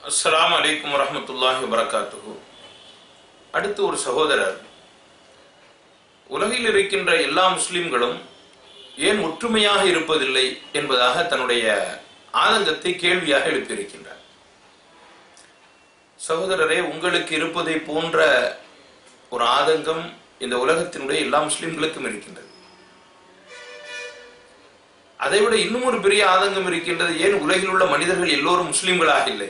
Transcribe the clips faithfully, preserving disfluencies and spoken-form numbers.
அஸ்ஸலாமு அலைக்கும் வரஹ்மத்துல்லாஹி வபரகாத்துஹு. அடுத்து ஒரு சகோதரர், உலகில் இருக்கின்ற எல்லா முஸ்லிம்களும் ஏன் ஒற்றுமையாக இருப்பதில்லை என்பதாக தன்னுடைய ஆதங்கத்தை கேள்வியாக எழுப்பியிருக்கின்றார். சகோதரரே, உங்களுக்கு இருப்பதை போன்ற ஒரு ஆதங்கம் இந்த உலகத்தினுடைய எல்லா முஸ்லிம்களுக்கும் இருக்கின்றது. அதைவிட இன்னும் ஒரு பெரிய ஆதங்கம் இருக்கின்றது, ஏன் உலகில் உள்ள மனிதர்கள் எல்லோரும் முஸ்லிம்களாக இல்லை?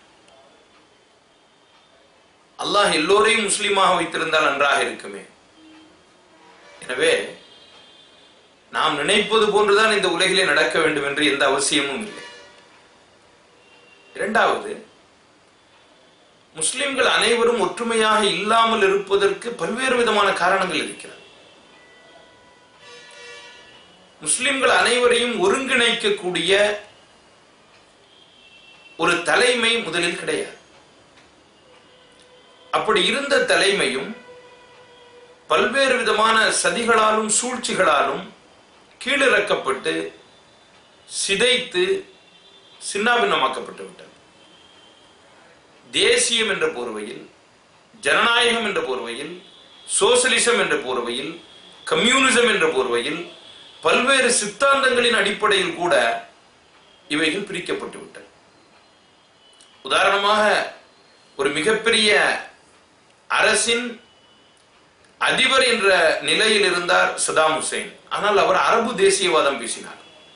அல்லாஹ் எல்லோரையும் முஸ்லீமாக வைத்திருந்தால் நன்றாக இருக்குமே. எனவே நாம் நினைப்பது போன்றுதான் இந்த உலகிலே நடக்க வேண்டும் என்று எந்த அவசியமும் இல்லை. இரண்டாவது, முஸ்லிம்கள் அனைவரும் ஒற்றுமையாக இல்லாமல் இருப்பதற்கு பல்வேறு விதமான காரணங்கள் இருக்கிறது. முஸ்லிம்கள் அனைவரையும் ஒருங்கிணைக்கக்கூடிய ஒரு தலைமை முதலில் கிடையாது. அப்படி இருந்த தலைமையும் பல்வேறு விதமான சதிகளாலும் சூழ்ச்சிகளாலும் கீழிறக்கப்பட்டு சிதைத்து சின்னாபின்னமாக்கப்பட்டு விட்டது. தேசியம் என்ற போர்வையில், ஜனநாயகம் என்ற போர்வையில், சோசலிசம் என்ற போர்வையில், கம்யூனிசம் என்ற போர்வையில், பல்வேறு சித்தாந்தங்களின் அடிப்படையில் கூட இவைகள் பிரிக்கப்பட்டு விட்டது. உதாரணமாக, ஒரு மிகப்பெரிய அரசின் அதிபர் என்ற நிலையில் இருந்தார் சதாம் ஹுசைன். ஆனால் அவர் அரபு தேசியவாதம் பேசினார்.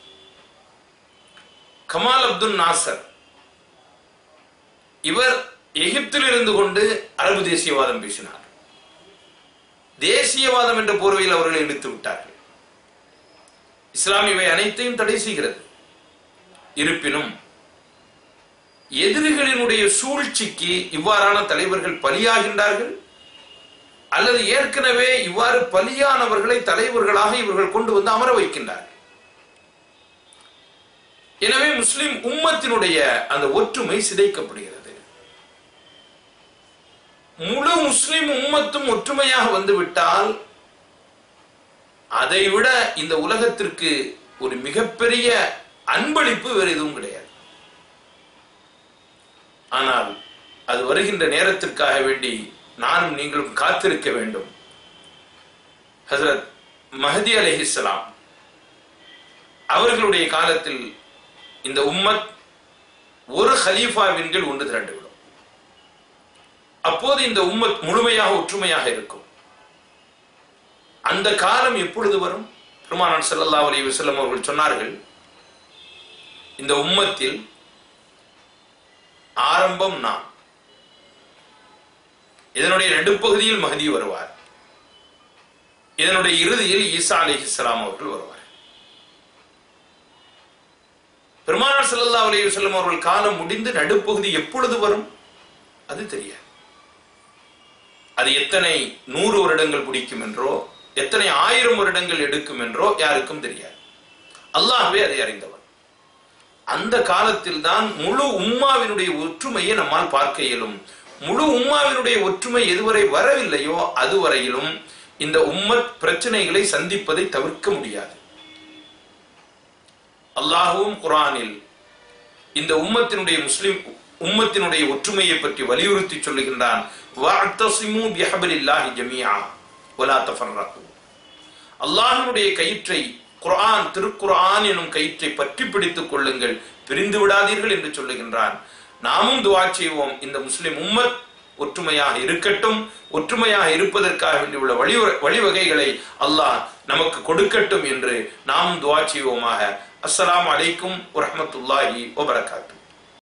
கமால் அப்துல் நாசர், இவர் எகிப்தில் இருந்து கொண்டு அரபு தேசியவாதம் பேசினார். தேசியவாதம் என்ற போர்வையில் அவர்களை இழுத்து விட்டார்கள். இஸ்லாம் இவை அனைத்தையும் தடை செய்கிறது. இருப்பினும் எதிரிகளினுடைய சூழ்ச்சிக்கு இவ்வாறான தலைவர்கள் பலியாகின்றார்கள், அல்லது ஏற்கனவே இவ்வாறு பலியானவர்களை தலைவர்களாக இவர்கள் கொண்டு வந்து அமர வைக்கின்றார்கள். எனவே முஸ்லிம் உம்மத்தினுடைய அந்த ஒற்றுமை சிதைக்கப்படுகிறது. முழு முஸ்லிம் உம்மத்தும் ஒற்றுமையாக வந்துவிட்டால் அதைவிட இந்த உலகத்திற்கு ஒரு மிகப்பெரிய அன்பளிப்பு வேறு எதுவும் கிடையாது. ஆனால் அது வருகின்ற நேரத்திற்காக வேண்டி நானும் நீங்களும் காத்திருக்க வேண்டும். ஹஜ்ரத் மஹதி அலைஹிஸ்ஸலாம் அவர்களுடைய காலத்தில் இந்த உம்மத் ஒரு ஹலீஃபாவின் கீழ் ஒன்று திரண்டுவிடும். அப்போது இந்த உம்மத் முழுமையாக ஒற்றுமையாக இருக்கும். அந்த காலம் எப்பொழுது வரும்? பெருமானார் ஸல்லல்லாஹு அலைஹி வஸல்லம் அவர்கள் சொன்னார்கள், இந்த உம்மத்தில் ஆரம்பம் நான், இதனுடைய நடுப்பகுதியில் மஹதி வருவார், இதனுடைய இறுதியில் ஈசா அலைஹிஸ்ஸலாம் அவர்கள் வருவார். பெருமானார் ஸல்லல்லாஹு அலைஹி வஸல்லம் அவர்கள் காலம் முடிந்து நடுப்பகுதி எப்பொழுது வரும் அது தெரியாது. அது எத்தனை நூறு வருடங்கள் பிடிக்கும் என்றோ எத்தனை ஆயிரம் வருடங்கள் எடுக்கும் என்றோ யாருக்கும் தெரியாது. அல்லாஹ்வே அதை அறிந்தவர். அந்த காலத்தில் தான் முழு உம்மாவினுடைய ஒற்றுமையை நம்மால் பார்க்க இயலும். முழு உம்மாவினுடைய ஒற்றுமை எதுவரை வரவில்லையோ அதுவரையிலும் இந்த உம்மத் பிரச்சனைகளை சந்திப்பதை தவிர்க்க முடியாது. அல்லாஹ்வும் குர்ஆனில் இந்த உம்மத்தினுடைய முஸ்லிம் உம்மத்தினுடைய ஒற்றுமையை பற்றி வலியுறுத்தி சொல்லுகின்றான். வஅத்தஸிமு பிஹப்லில்லாஹி ஜமீஆ வலா தஃபர்ரகு. அல்லாஹ்வுடைய கயிற்றை, குர்ஆன் திருக்குர்ஆன் எனும் கயிற்றை பற்றி பிடித்துக் கொள்ளுங்கள், பிரிந்து விடாதீர்கள் என்று சொல்லுகின்றான். நாமும் துஆ செய்வோம், இந்த முஸ்லிம் உம்மத் ஒற்றுமையாக இருக்கட்டும், ஒற்றுமையாக இருப்பதற்காக வேண்டியுள்ள வழி வழிவகைகளை அல்லாஹ் நமக்கு கொடுக்கட்டும் என்று நாமும் துஆ செய்வோமாக. அஸ்ஸலாமு அலைக்கும் வரஹ்மத்துல்லாஹி வபரகாத்துஹு.